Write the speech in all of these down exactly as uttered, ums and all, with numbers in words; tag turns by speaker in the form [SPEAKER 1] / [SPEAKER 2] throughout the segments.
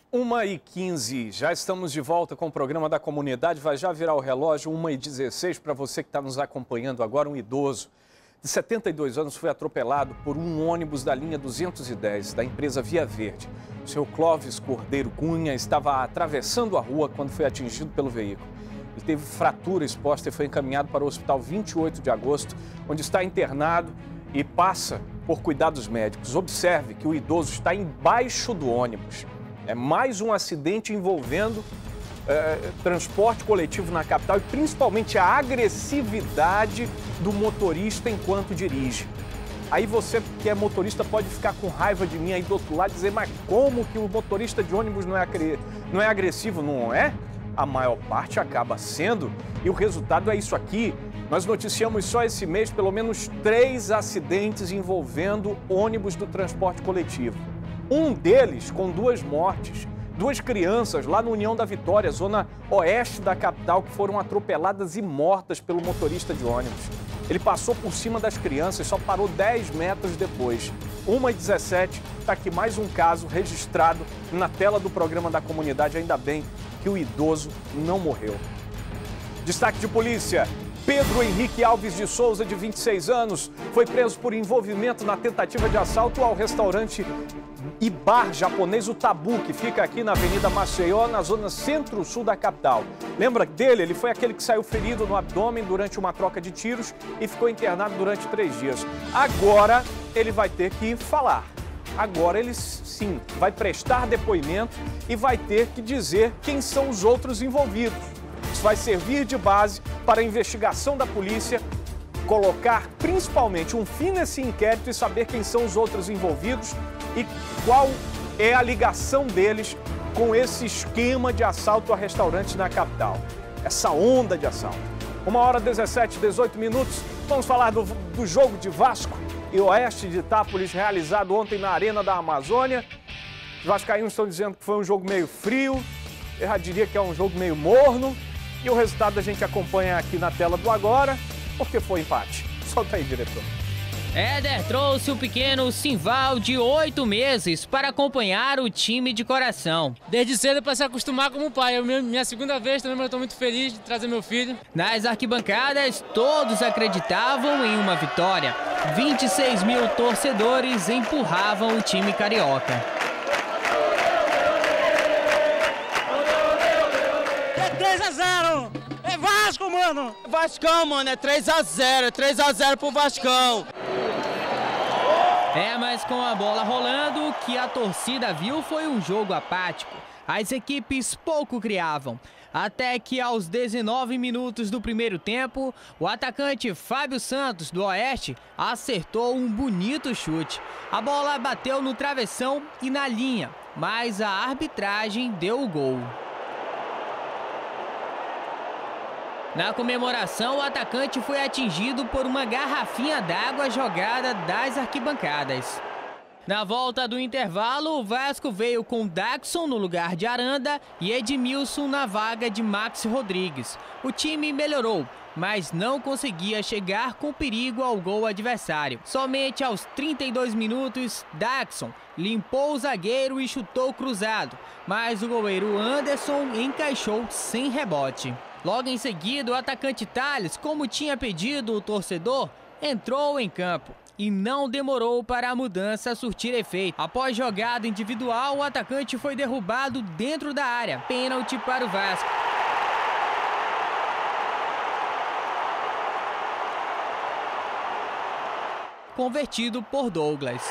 [SPEAKER 1] uma e quinze, já estamos de volta com o programa da comunidade, vai já virar o relógio, uma e dezesseis, para você que está nos acompanhando agora, um idoso de setenta e dois anos foi atropelado por um ônibus da linha duzentos e dez, da empresa Via Verde. O seu Clóvis Cordeiro Cunha estava atravessando a rua quando foi atingido pelo veículo. Ele teve fratura exposta e foi encaminhado para o hospital vinte e oito de agosto, onde está internado e passa por cuidados médicos. Observe que o idoso está embaixo do ônibus. É mais um acidente envolvendo é, transporte coletivo na capital e principalmente a agressividade do motorista enquanto dirige. Aí você que é motorista pode ficar com raiva de mim aí do outro lado e dizer, mas como que o motorista de ônibus não é, não é agressivo? Não é? A maior parte acaba sendo e o resultado é isso aqui. Nós noticiamos só esse mês pelo menos três acidentes envolvendo ônibus do transporte coletivo. Um deles com duas mortes, duas crianças lá no União da Vitória, zona oeste da capital, que foram atropeladas e mortas pelo motorista de ônibus. Ele passou por cima das crianças e só parou dez metros depois. uma e dezessete, está aqui mais um caso registrado na tela do programa da comunidade, ainda bem que o idoso não morreu. Destaque de polícia. Pedro Henrique Alves de Souza, de vinte e seis anos, foi preso por envolvimento na tentativa de assalto ao restaurante e bar japonês O Tabu, que fica aqui na Avenida Maceió, na zona centro-sul da capital. Lembra dele? Ele foi aquele que saiu ferido no abdômen durante uma troca de tiros e ficou internado durante três dias. Agora ele vai ter que falar. Agora ele sim vai prestar depoimento e vai ter que dizer quem são os outros envolvidos. Isso vai servir de base para a investigação da polícia, colocar principalmente um fim nesse inquérito e saber quem são os outros envolvidos e qual é a ligação deles com esse esquema de assalto a restaurantes na capital. Essa onda de assalto. Uma hora dezessete, dezoito minutos, vamos falar do, do jogo de Vasco e Oeste de Itápolis, realizado ontem na Arena da Amazônia. Os vascaínos estão dizendo que foi um jogo meio frio, eu já diria que é um jogo meio morno. E o resultado a gente acompanha aqui na tela do agora, porque foi empate. Solta aí, diretor.
[SPEAKER 2] Éder trouxe o pequeno Simval de oito meses para acompanhar o time de coração.
[SPEAKER 3] Desde cedo para se acostumar como pai. É minha segunda vez também, mas eu estou muito feliz de trazer meu filho.
[SPEAKER 2] Nas arquibancadas, todos acreditavam em uma vitória. vinte e seis mil torcedores empurravam o time carioca.
[SPEAKER 4] três a zero! É Vasco, mano!
[SPEAKER 5] Vascão, mano, é três a zero, é três a zero pro Vascão.
[SPEAKER 2] É, mas com a bola rolando, o que a torcida viu foi um jogo apático. As equipes pouco criavam. Até que aos dezenove minutos do primeiro tempo, o atacante Fábio Santos, do Oeste, acertou um bonito chute. A bola bateu no travessão e na linha, mas a arbitragem deu o gol. Na comemoração, o atacante foi atingido por uma garrafinha d'água jogada das arquibancadas. Na volta do intervalo, o Vasco veio com Daxon no lugar de Aranda e Edmilson na vaga de Max Rodrigues. O time melhorou, mas não conseguia chegar com perigo ao gol adversário. Somente aos trinta e dois minutos, Daxon limpou o zagueiro e chutou cruzado, mas o goleiro Anderson encaixou sem rebote. Logo em seguida, o atacante Thales, como tinha pedido o torcedor, entrou em campo e não demorou para a mudança surtir efeito. Após jogada individual, o atacante foi derrubado dentro da área. Pênalti para o Vasco. Convertido por Douglas.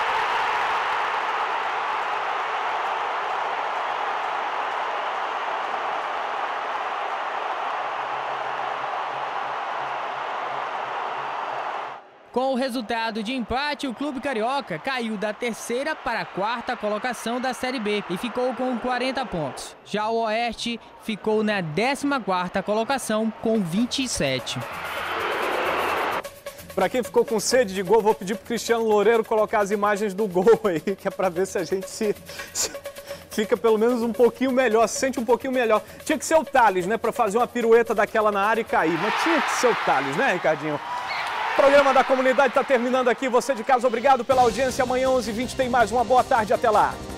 [SPEAKER 2] Com o resultado de empate, o Clube Carioca caiu da terceira para a quarta colocação da Série B e ficou com quarenta pontos. Já o Oeste ficou na décima quarta colocação com vinte e sete.
[SPEAKER 1] Para quem ficou com sede de gol, vou pedir para o Cristiano Loureiro colocar as imagens do gol aí, que é para ver se a gente se, se fica pelo menos um pouquinho melhor, se sente um pouquinho melhor. Tinha que ser o Thales, né, para fazer uma pirueta daquela na área e cair, mas tinha que ser o Thales, né, Ricardinho? O programa da comunidade está terminando aqui. Você de casa, obrigado pela audiência. Amanhã, onze e vinte, tem mais. Uma boa tarde. Até lá.